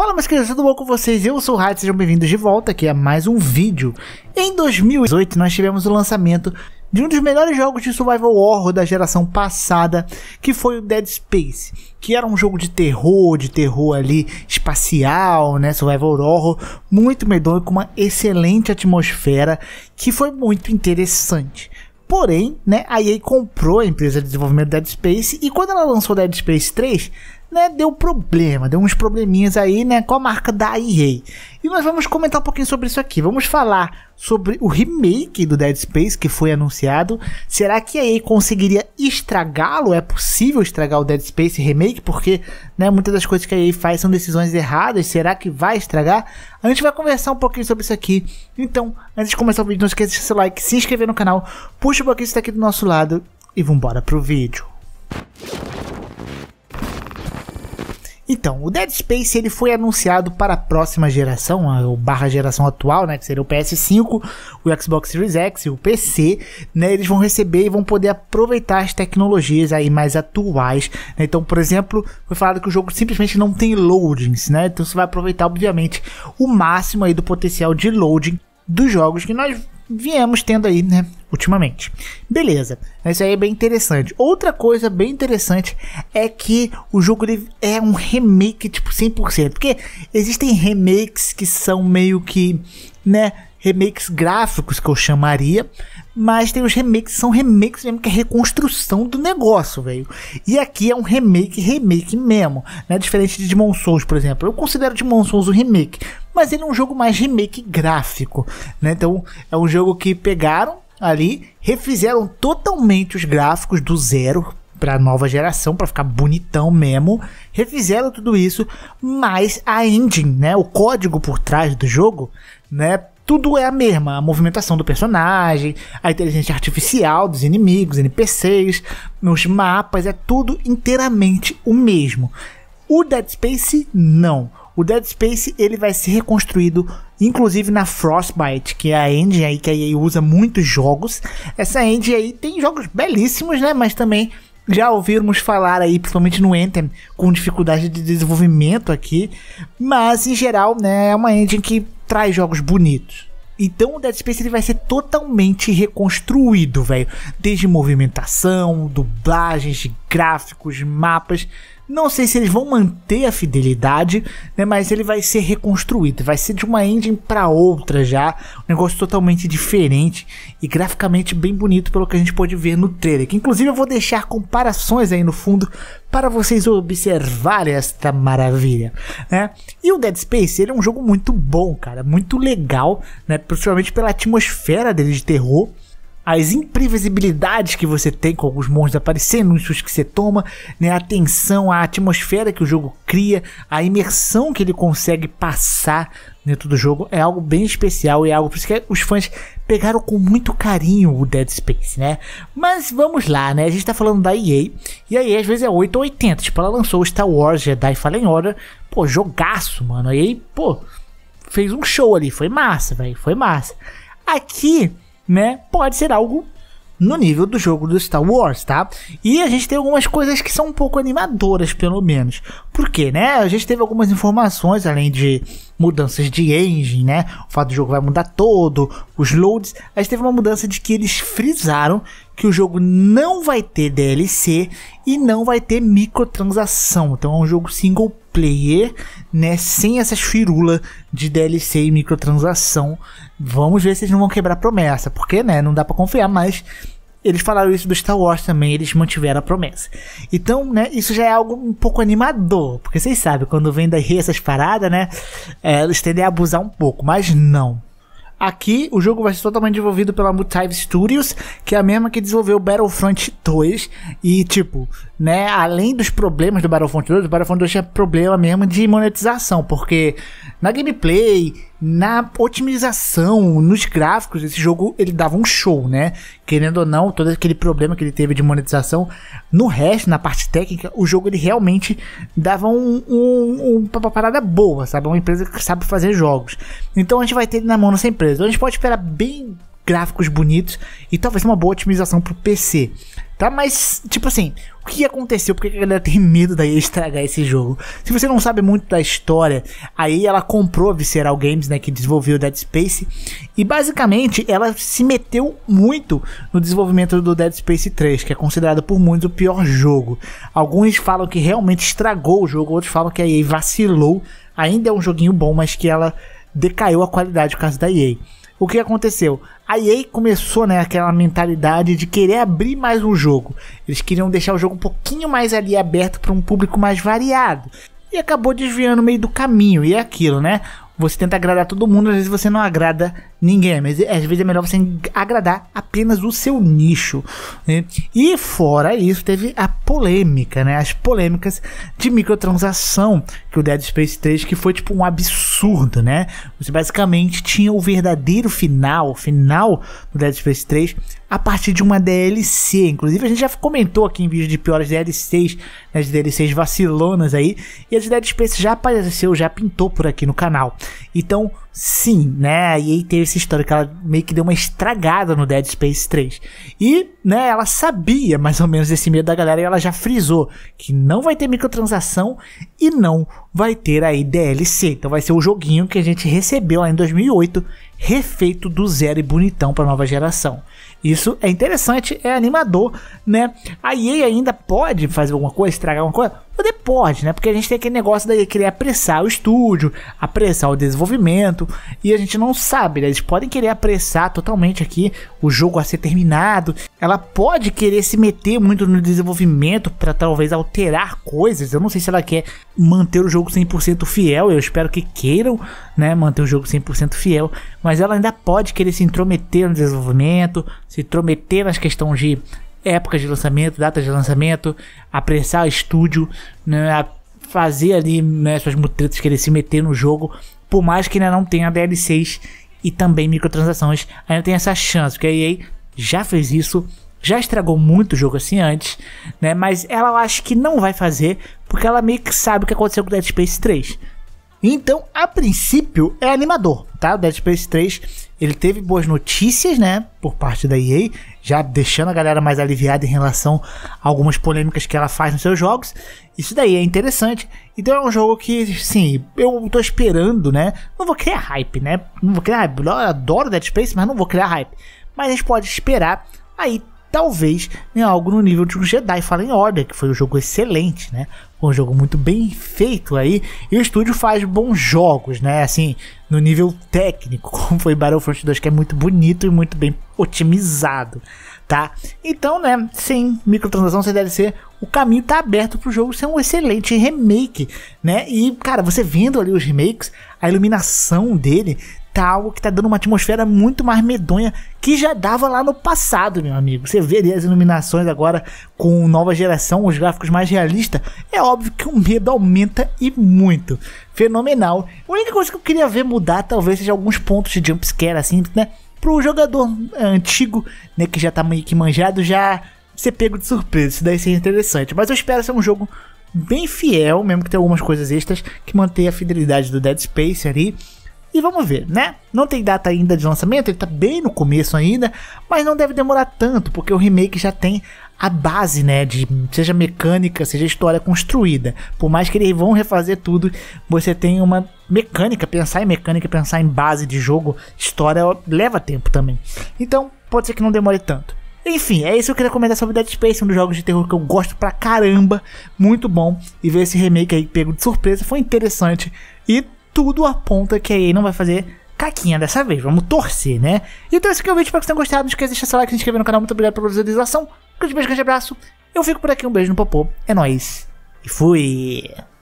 Fala, meus queridos, tudo bom com vocês? Eu sou o Raid, sejam bem-vindos de volta aqui a mais um vídeo. Em 2018 nós tivemos o lançamento de um dos melhores jogos de survival horror da geração passada, que foi o Dead Space, que era um jogo de terror ali espacial, né, survival horror, muito medonho, com uma excelente atmosfera, que foi muito interessante. Porém, né, a EA comprou a empresa de desenvolvimento Dead Space, e quando ela lançou Dead Space 3, né, deu uns probleminhas aí, né, com a marca da EA. E nós vamos comentar um pouquinho sobre isso aqui. Vamos falar sobre o remake do Dead Space que foi anunciado. Será que a EA conseguiria estragá-lo? É possível estragar o Dead Space Remake? Porque, né, muitas das coisas que a EA faz são decisões erradas. Será que vai estragar? A gente vai conversar um pouquinho sobre isso aqui. Então, antes de começar o vídeo, não esqueça de deixar seu like, se inscrever no canal, puxa o pouquinho isso daqui do nosso lado e vambora pro vídeo. Então, o Dead Space ele foi anunciado para a próxima geração, ou barra geração atual, né, que seria o PS5, o Xbox Series X e o PC, né, eles vão receber e vão poder aproveitar as tecnologias aí mais atuais, né. Então, por exemplo, foi falado que o jogo simplesmente não tem loadings, né, então você vai aproveitar, obviamente, o máximo aí do potencial de loading dos jogos que nós viemos tendo aí, né, ultimamente. Beleza, isso aí é bem interessante. Outra coisa bem interessante é que o jogo ele é um remake tipo 100%, porque existem remakes que são meio que, né, remakes gráficos que eu chamaria, mas tem os remakes que são remakes mesmo, que é reconstrução do negócio, velho. E aqui é um remake mesmo, né? Diferente de Demon Souls, por exemplo. Eu considero Demon Souls um remake, mas ele é um jogo mais remake gráfico, né? Então é um jogo que pegaram ali, refizeram totalmente os gráficos do zero para nova geração, para ficar bonitão mesmo, refizeram tudo isso, mas a engine, né, o código por trás do jogo, né, tudo é a mesma, a movimentação do personagem, a inteligência artificial dos inimigos, NPCs, nos mapas, é tudo inteiramente o mesmo. O Dead Space não. O Dead Space ele vai ser reconstruído, inclusive na Frostbite, que é a engine aí que a EA usa muitos jogos. Essa engine aí tem jogos belíssimos, né, mas também já ouvirmos falar aí, principalmente no Anthem, com dificuldade de desenvolvimento aqui, mas em geral, né, é uma engine que traz jogos bonitos. Então o Dead Space ele vai ser totalmente reconstruído, velho, desde movimentação, dublagens de gráficos, mapas. Não sei se eles vão manter a fidelidade, né, mas ele vai ser reconstruído, vai ser de uma engine para outra já, um negócio totalmente diferente e graficamente bem bonito pelo que a gente pode ver no trailer, que inclusive eu vou deixar comparações aí no fundo para vocês observarem esta maravilha, né? E o Dead Space ele é um jogo muito bom, cara, muito legal, né, principalmente pela atmosfera dele de terror. As imprevisibilidades que você tem com alguns monstros aparecendo, os sustos que você toma, né, a tensão, a atmosfera que o jogo cria, a imersão que ele consegue passar dentro do jogo é algo bem especial e é algo por isso que os fãs pegaram com muito carinho o Dead Space, né? Mas vamos lá, né? A gente tá falando da EA e a EA às vezes é 8 ou 80, tipo, ela lançou o Star Wars Jedi Fallen Order, pô, jogaço, mano. A EA, pô, fez um show ali, foi massa, velho, foi massa. Aqui, né, pode ser algo no nível do jogo do Star Wars, tá? E a gente tem algumas coisas que são um pouco animadoras, pelo menos. Por quê, né? A gente teve algumas informações, além de mudanças de engine, né? O fato do jogo vai mudar todo, os loads. A gente teve uma mudança de que eles frisaram que o jogo não vai ter DLC e não vai ter microtransação. Então é um jogo single player, né, sem essas firulas de DLC e microtransação. Vamos ver se eles não vão quebrar a promessa, porque, né, não dá pra confiar, mas eles falaram isso do Star Wars também, eles mantiveram a promessa. Então, né, isso já é algo um pouco animador, porque vocês sabem, quando vem daí essas paradas, né, eles tendem a abusar um pouco, mas não. Aqui o jogo vai ser totalmente desenvolvido pela Motive Studios, que é a mesma que desenvolveu o Battlefront 2. E tipo, né, além dos problemas do Battlefront 2, o Battlefront 2 tinha problema mesmo de monetização, porque na gameplay, na otimização, nos gráficos, esse jogo ele dava um show, né? Querendo ou não, todo aquele problema que ele teve de monetização, no resto, na parte técnica, o jogo ele realmente dava uma parada boa, sabe? Uma empresa que sabe fazer jogos. Então a gente vai ter ele na mão nessa empresa. Então a gente pode esperar bem gráficos bonitos e talvez uma boa otimização para o PC. tá? Mas, tipo assim, o que aconteceu? Por que a galera tem medo da EA estragar esse jogo? Se você não sabe muito da história, a EA, ela comprou a Visceral Games, né, que desenvolveu Dead Space, e basicamente ela se meteu muito no desenvolvimento do Dead Space 3, que é considerado por muitos o pior jogo. Alguns falam que realmente estragou o jogo, outros falam que a EA vacilou. Ainda é um joguinho bom, mas que ela decaiu a qualidade por causa da EA. O que aconteceu? A EA começou, né, aquela mentalidade de querer abrir mais um jogo. Eles queriam deixar o jogo um pouquinho mais ali aberto para um público mais variado. E acabou desviando no meio do caminho. E é aquilo, né? Você tenta agradar todo mundo, às vezes você não agrada ninguém, mas às vezes é melhor você agradar apenas o seu nicho, né? E fora isso, teve a polêmica, né? As polêmicas de microtransação que o Dead Space 3, que foi tipo um absurdo, né? Você basicamente tinha o verdadeiro final do Dead Space 3 a partir de uma DLC. Inclusive a gente já comentou aqui em vídeo de piores DLCs, né, as DLCs vacilonas aí, e a de Dead Space já apareceu, já pintou por aqui no canal. Então, sim, né, a EA teve essa história que ela meio que deu uma estragada no Dead Space 3. E, né, ela sabia mais ou menos desse medo da galera e ela já frisou que não vai ter microtransação e não vai ter aí DLC. Então vai ser o joguinho que a gente recebeu lá em 2008, refeito do zero e bonitão para nova geração. Isso é interessante, é animador, né? A EA ainda pode fazer alguma coisa, estragar alguma coisa? Pode, né? Porque a gente tem aquele negócio daí querer apressar o estúdio, apressar o desenvolvimento, e a gente não sabe, né? Eles podem querer apressar totalmente aqui o jogo a ser terminado. Ela pode querer se meter muito no desenvolvimento para talvez alterar coisas. Eu não sei se ela quer manter o jogo 100% fiel, eu espero que queiram, né, manter o jogo 100% fiel, mas ela ainda pode querer se intrometer no desenvolvimento, se intrometer nas questões de épocas de lançamento, datas de lançamento, apressar o estúdio, né, fazer ali, né, suas mutretas, querer se meter no jogo, por mais que ainda não tenha DLCs e também microtransações, ainda tem essa chance, porque a EA já fez isso, já estragou muito o jogo assim antes, né, mas ela eu acho que não vai fazer, porque ela meio que sabe o que aconteceu com o Dead Space 3. Então, a princípio, é animador, tá? O Dead Space 3, ele teve boas notícias, né, por parte da EA, já deixando a galera mais aliviada em relação a algumas polêmicas que ela faz nos seus jogos. Isso daí é interessante. Então é um jogo que, sim, eu tô esperando, né? Não vou criar hype, né? Não vou criar hype. Eu adoro Dead Space, mas não vou criar hype. Mas a gente pode esperar aí, talvez, em algo no nível de um Jedi Fallen Order, que foi um jogo excelente, né? Foi um jogo muito bem feito aí, e o estúdio faz bons jogos, né? Assim, no nível técnico, como foi Battlefront 2, que é muito bonito e muito bem otimizado, tá? Então, né, sem microtransação, sem DLC, o caminho tá aberto pro jogo ser um excelente remake, né? E, cara, você vendo ali os remakes, a iluminação dele tá algo que tá dando uma atmosfera muito mais medonha que já dava lá no passado, meu amigo. Você vê ali as iluminações agora com nova geração, os gráficos mais realistas, é óbvio que o medo aumenta e muito. Fenomenal. A única coisa que eu queria ver mudar talvez seja alguns pontos de jumpscare, assim, né? Pro jogador antigo, né, que já tá meio que manjado, já ser pego de surpresa. Isso daí seria interessante. Mas eu espero ser um jogo bem fiel, mesmo que tenha algumas coisas extras que mantenha a fidelidade do Dead Space ali. E vamos ver, né? Não tem data ainda de lançamento, ele tá bem no começo ainda, mas não deve demorar tanto, porque o remake já tem a base, né, de seja mecânica, seja história construída. Por mais que eles vão refazer tudo, você tem uma mecânica, pensar em base de jogo, história leva tempo também. Então, pode ser que não demore tanto. Enfim, é isso que eu queria comentar sobre Dead Space, um dos jogos de terror que eu gosto pra caramba, muito bom, e ver esse remake aí pego de surpresa foi interessante, e tudo aponta que a EA não vai fazer caquinha dessa vez. Vamos torcer, né? Então esse aqui é o vídeo, espero que vocês tenham gostado. Não esqueça de deixar seu like, se inscrever no canal. Muito obrigado pela visualização. Grande beijo, grande abraço. Eu fico por aqui, um beijo no popô. É nóis. E fui!